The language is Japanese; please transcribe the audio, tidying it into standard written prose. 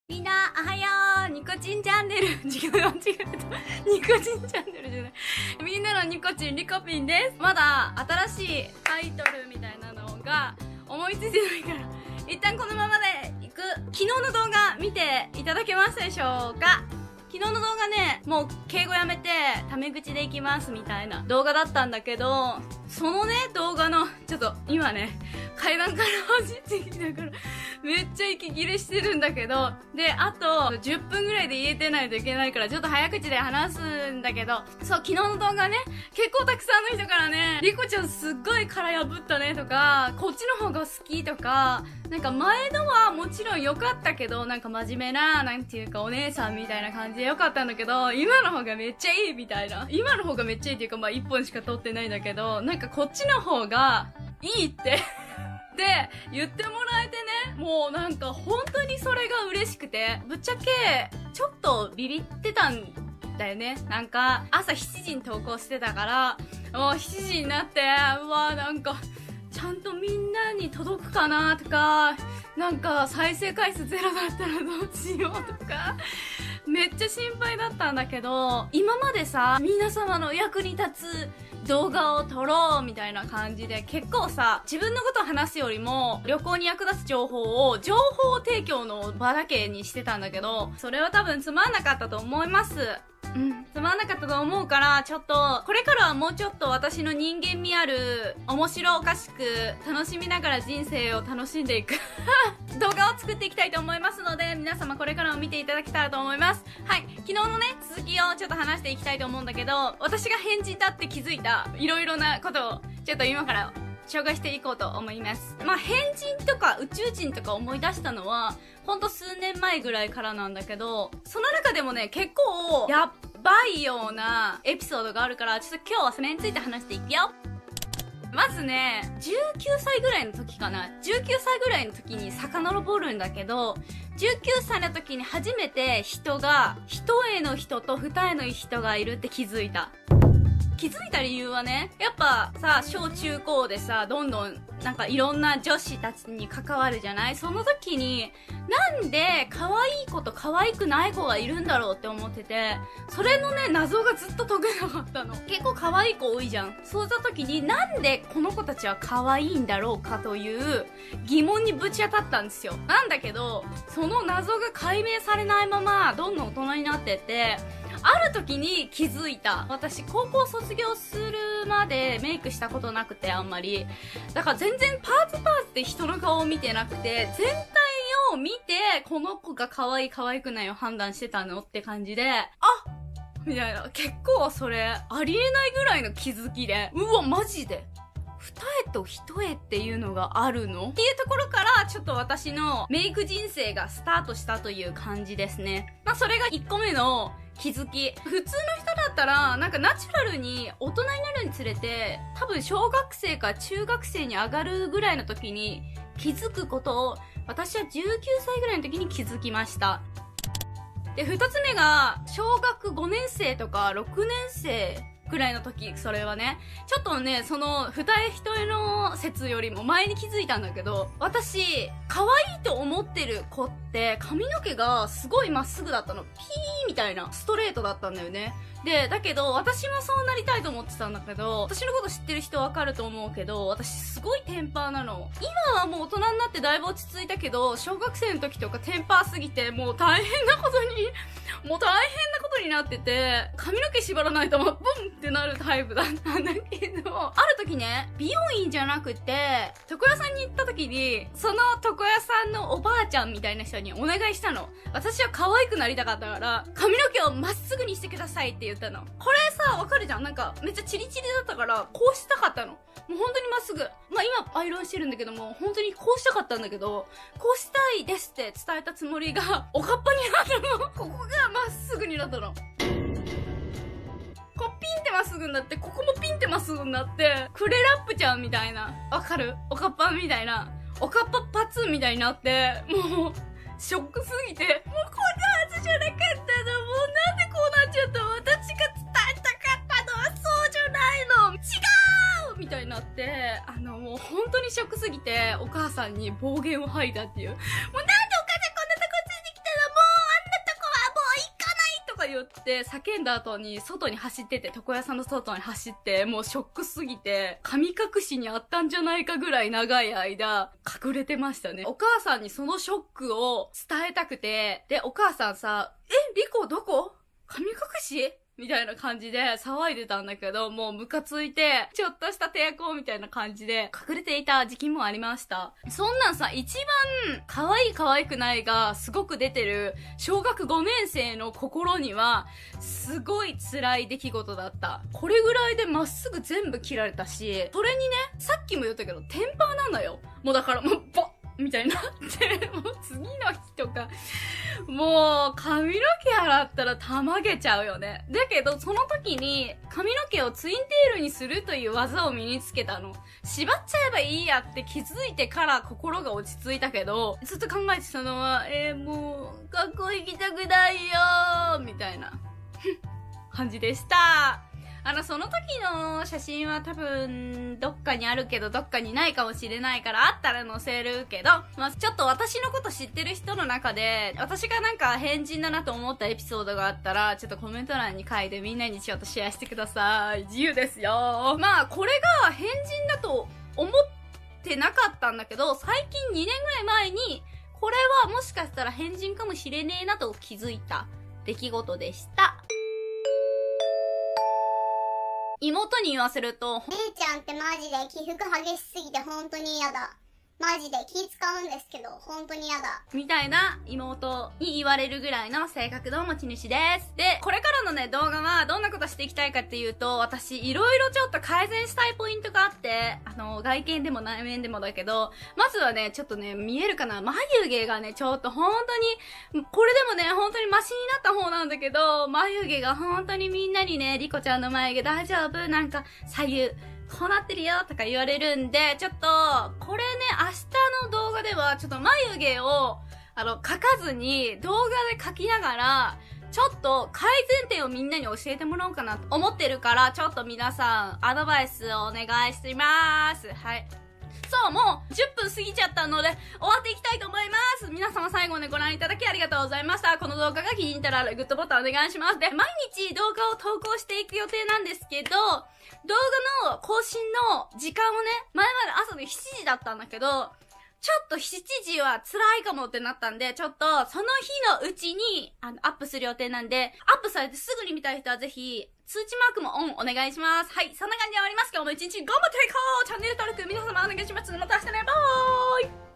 みんな、おはよう。ニコチンチャンネル。違う、間違えた。ニコチンチャンネルじゃない。みんなのニコチン、リコピンです。まだ、新しいタイトルみたいなのが思いついてないから、一旦このままでいく。昨日の動画見ていただけましたでしょうか？昨日の動画ね、もう敬語やめて、タメ口でいきますみたいな動画だったんだけど、そのね、動画の、ちょっと今ね、階段から走ってきたから、めっちゃ息切れしてるんだけど、で、あと、10分ぐらいで言えてないといけないから、ちょっと早口で話すんだけど、そう、昨日の動画ね、結構たくさんの人からね、リコちゃんすっごい殻破ったねとか、こっちの方が好きとか、なんか前のはもちろん良かったけど、なんか真面目な、なんていうかお姉さんみたいな感じで良かったんだけど、今の方がめっちゃいいみたいな。今の方がめっちゃいいっていうか、まあ1本しか撮ってないんだけど、なんかこっちの方がいいってで言ってもらえてね、もうなんか本当にそれが嬉しくて、ぶっちゃけちょっとビビってたんだよね。なんか朝7時に投稿してたから、もう7時になって、うわなんかちゃんとみんなに届くかなとか、なんか再生回数ゼロだったらどうしようとかめっちゃ心配だったんだけど、今までさ、皆様の役に立つ動画を撮ろうみたいな感じで、結構さ、自分のことを話すよりも旅行に役立つ情報提供の場だけにしてたんだけど、それは多分つまんなかったと思います。つまんなかったと思うから、ちょっとこれからはもうちょっと私の人間味ある、面白おかしく楽しみながら人生を楽しんでいく動画を作っていきたいと思いますので、皆様これからも見ていただけたらと思います。はい、昨日のね続きをちょっと話していきたいと思うんだけど、私が変人だって気づいたいろいろなことをちょっと今から紹介していこうと思います。まあ変人とか宇宙人とか思い出したのはほんと数年前ぐらいからなんだけど、その中でもね結構やっばいようなエピソードがあるから、ちょっと今日はそれについて話していくよ。まずね、19歳ぐらいの時かな。19歳ぐらいの時に遡るんだけど、19歳の時に初めて人が、一重の人と二重の人がいるって気づいた。気づいた理由はね、やっぱさ、小中高でさ、どんどんなんかいろんな女子たちに関わるじゃない？その時に、なんで可愛い子と可愛くない子がいるんだろうって思ってて、それのね、謎がずっと解けなかったの。結構可愛い子多いじゃん。そういった時に、なんでこの子たちは可愛いんだろうかという疑問にぶち当たったんですよ。なんだけど、その謎が解明されないまま、どんどん大人になってって、ある時に気づいた。私高校卒業するまでメイクしたことなくて、あんまりだから全然パーツで人の顔を見てなくて、全体を見てこの子が可愛い可愛くないを判断してたのって感じで、あみたいな、結構それありえないぐらいの気づきで、うわマジで二重と一重っていうのがあるのっていうところから、ちょっと私のメイク人生がスタートしたという感じですね。まあそれが1個目の気づき。普通の人だったら、なんかナチュラルに大人になるにつれて、多分小学生か中学生に上がるぐらいの時に気づくことを、私は19歳ぐらいの時に気づきました。で、2つ目が、小学5年生とか6年生ぐらいの時、それはね、ちょっとね、その二重一重の説よりも前に気づいたんだけど、私可愛いと思ってる子って髪の毛がすごいまっすぐだったの。ピーみたいなストレートだったんだよね。で、だけど私もそうなりたいと思ってたんだけど、私のこと知ってる人わかると思うけど、私すごいテンパーなの。今はもう大人になってだいぶ落ち着いたけど、小学生の時とかテンパーすぎてもう大変なことになってて、髪の毛縛らないともうブンってなるタイプだったんだけど、ある時ね、美容院じゃなくて床屋さんに行った時に、その床屋さんのおばあちゃんみたいな人にお願いしたの。私は可愛くなりたかったから髪の毛をまっすぐにしてくださいって言ったの。これさ、わかるじゃん。なんかめっちゃチリチリだったからこうしたかったの。もう本当にまっすぐ。まあ今アイロンしてるんだけども、本当にこうしたかったんだけど、こうしたいですって伝えたつもりがおかっぱになったの。ここがまっすぐになったの。こうピンってまっすぐになって、ここもピンってまっすぐになって、クレラップちゃんみたいな、わかる？おかっぱみたいな、おかっぱパツンみたいになって、もうショックすぎて、もうこんなはずじゃなかったの。もうなんでこうなっちゃったの？私が伝えたかったのはそうじゃないの。違うみたいになって、もう本当にショックすぎて、お母さんに暴言を吐いたっていう。もうなんでお母さんこんなとこついてきたの？もって叫んだ後に外に走ってて、床屋さんの外に走って、もうショックすぎて、神隠しにあったんじゃないかぐらい長い間、隠れてましたね。お母さんにそのショックを伝えたくて、で、お母さんさ、リコどこ？神隠し？みたいな感じで騒いでたんだけど、もうムカついて、ちょっとした抵抗みたいな感じで隠れていた時期もありました。そんなんさ、一番可愛い可愛くないがすごく出てる小学5年生の心には、すごい辛い出来事だった。これぐらいでまっすぐ全部切られたし、それにね、さっきも言ったけど、テンパーなのよ。もうだからもう、ボッみたいになって、もう次の日とか、もう髪の毛洗ったらたまげちゃうよね。だけど、その時に髪の毛をツインテールにするという技を身につけたの。縛っちゃえばいいやって気づいてから心が落ち着いたけど、ずっと考えてたのは、もう、学校行きたくないよーみたいな感じでした。その時の写真は多分、どっかにあるけど、どっかにないかもしれないから、あったら載せるけど、まあ、ちょっと私のこと知ってる人の中で、私がなんか変人だなと思ったエピソードがあったら、ちょっとコメント欄に書いてみんなにちょっとシェアしてください。自由ですよ。まあ、これが変人だと思ってなかったんだけど、最近2年ぐらい前に、これはもしかしたら変人かもしれねえなと気づいた出来事でした。妹に言わせると、 姉ちゃんってマジで起伏激しすぎて本当に嫌だ。マジで気使うんですけど、本当に嫌だ。 みたいな妹に言われるぐらいの性格の持ち主です。で、これからのね、動画はどんなことしていきたいかっていうと、私、いろいろちょっと改善したいポイントがあって、外見でも内面でもだけど、まずはね、ちょっとね、見えるかな？眉毛がね、ちょっと本当に、これでもね、本当にマシになった方なんだけど、眉毛が本当にみんなにね、リコちゃんの眉毛大丈夫？なんか、左右、こうなってるよとか言われるんで、ちょっと、これね、明日の動画では、ちょっと眉毛を、描かずに、動画で描きながら、ちょっと改善点をみんなに教えてもらおうかなと思ってるから、ちょっと皆さん、アドバイスをお願いします。はい。そう、もう10分過ぎちゃったので、終わっていきたいと思います。皆様最後までご覧いただきありがとうございました。この動画が気に入ったらグッドボタンお願いします。で、毎日動画を投稿していく予定なんですけど、動画の更新の時間をね、前まで朝の7時だったんだけど、ちょっと7時は辛いかもってなったんで、ちょっとその日のうちにアップする予定なんで、アップされてすぐに見たい人はぜひ通知マークもオンお願いします。はい、そんな感じで終わりますけども、一日頑張っていこう。チャンネル登録皆様お願いします。また明日ね、バーイ。